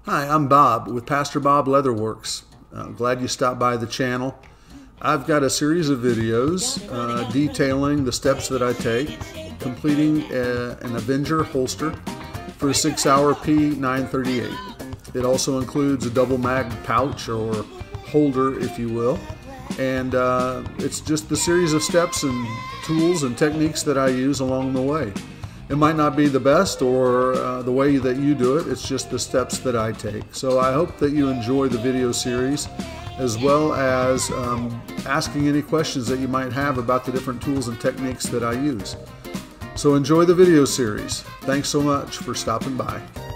Hi, I'm Bob with Pastor Bob Leatherworks. Glad you stopped by the channel. I've got a series of videos detailing the steps that I take completing an Avenger holster for a Sig Sauer P938. It also includes a double mag pouch or holder, if you will, and it's just the series of steps and tools and techniques that I use along the way. It might not be the best or the way that you do it, it's just the steps that I take. So I hope that you enjoy the video series, as well as asking any questions that you might have about the different tools and techniques that I use. So enjoy the video series. Thanks so much for stopping by.